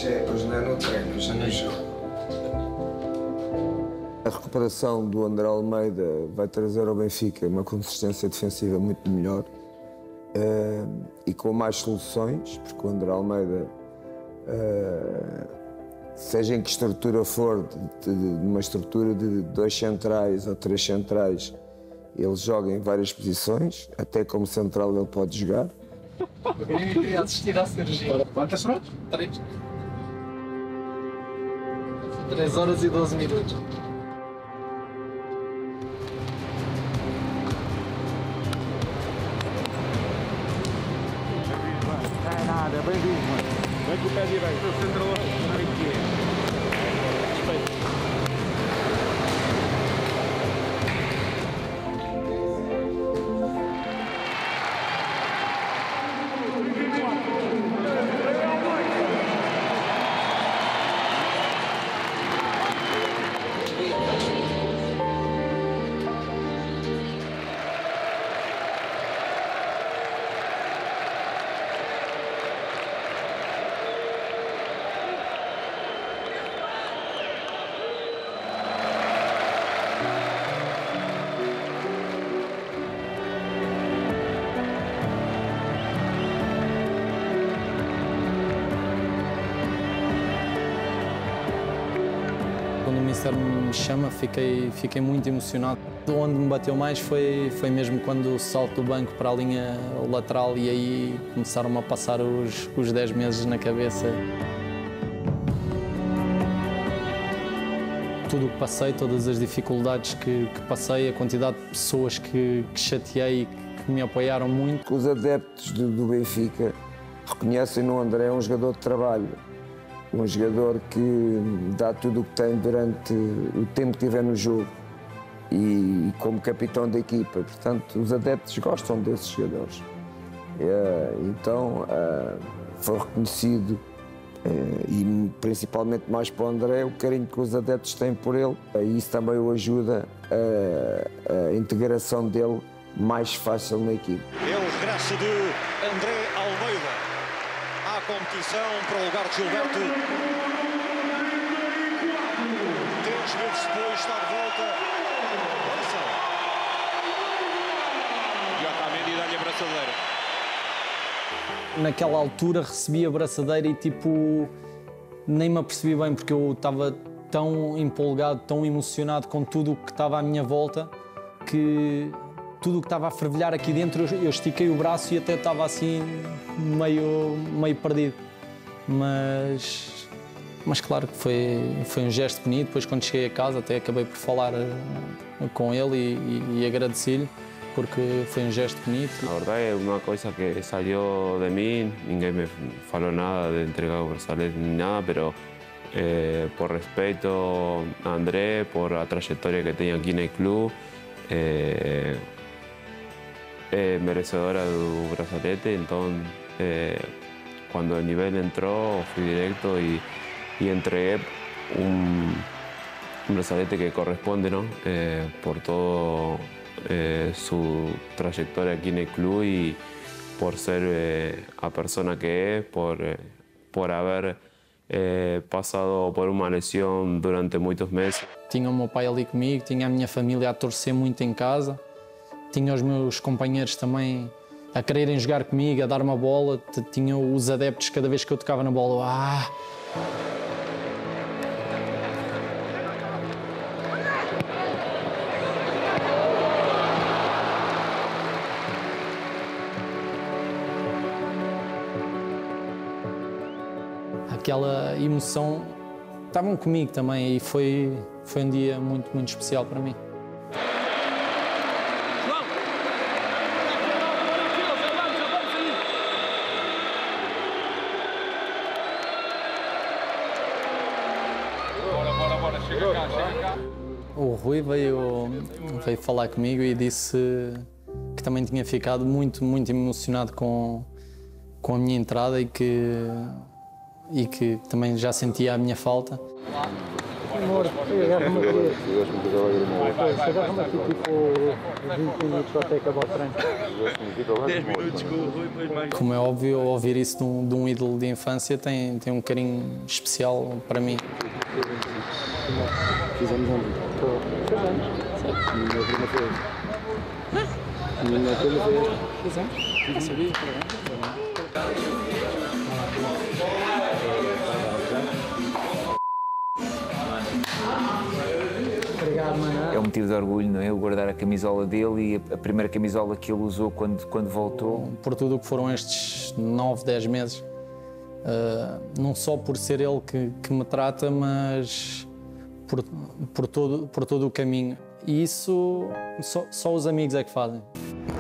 hoje não é no treino, hoje é no jogo. A recuperação do André Almeida vai trazer ao Benfica uma consistência defensiva muito melhor e com mais soluções, porque o André Almeida, seja em que estrutura for, numa estrutura de 2 centrais ou 3 centrais, ele joga em várias posições, até como central ele pode jogar. Eu queria assistir à cirurgia. Quantas horas? 3. 3 horas e 12 minutos. Não é nada, bem vivo, mano. Vem com o pé direito. O central aqui é. Respeito. Quando o Mister me chama, fiquei muito emocionado. Onde me bateu mais foi mesmo quando salto do banco para a linha lateral e aí começaram-me a passar os 10 meses na cabeça. Tudo o que passei, todas as dificuldades que passei, a quantidade de pessoas que chateei e que me apoiaram muito. Os adeptos do Benfica reconhecem no André um jogador de trabalho. Um jogador que dá tudo o que tem durante o tempo que estiver no jogo e como capitão da equipa. Portanto, os adeptos gostam desses jogadores. Então, foi reconhecido, e principalmente mais para o André, o carinho que os adeptos têm por ele. E isso também o ajuda a integração dele mais fácil na equipe. É o regresso de André Almeida à competição para o lugar de Gilberto. 3 meses depois está de volta. E Otamendi dá-lhe a braçadeira. Naquela altura recebi a braçadeira e tipo nem me apercebi bem porque eu estava tão empolgado, tão emocionado com tudo o que estava à minha volta que tudo o que estava a fervilhar aqui dentro, eu estiquei o braço e até estava assim meio perdido. Mas claro que foi um gesto bonito. Depois quando cheguei a casa até acabei por falar com ele e agradeci-lhe porque foi um gesto bonito. La verdad es una cosa que salió de mí, ninguém me falou nada de entregar o brazalete ni nada, pero por respeto a André, por la trayectoria que tenía aquí en el club, merecedora do brazalete, então quando o nível entrou fui directo e entregué un brazalete que corresponde, ¿no? Por todo su trayectoria aquí en el club y por ser a persona que es, por haber passado por uma lesão durante muitos meses. Tinha o meu pai ali comigo, tinha a minha família a torcer muito em casa, tinha os meus companheiros também a quererem jogar comigo, a dar uma bola, tinha os adeptos cada vez que eu tocava na bola. Aquela emoção, estavam comigo também e foi um dia muito, muito especial para mim. Chega cá. O Rui veio falar comigo e disse que também tinha ficado muito, muito emocionado com a minha entrada e que também já sentia a minha falta. Amor, agarra-me aqui. Você agarra-me aqui tipo 20 minutos até acabar o treino. 10 minutos com o Rui, depois mais. Como é óbvio, ouvir isso de um ídolo de infância tem um carinho especial para mim. Fizemos um vídeo. Fizemos. Minha primeira vez. Minha primeira vez. Fizemos. Não sabia, Obrigado, mano. É um motivo de orgulho, não é? Eu guardar a camisola dele e a primeira camisola que ele usou quando voltou. Por tudo o que foram estes 9, 10 meses, não só por ser ele que me trata, mas por todo o caminho. E isso só os amigos é que fazem.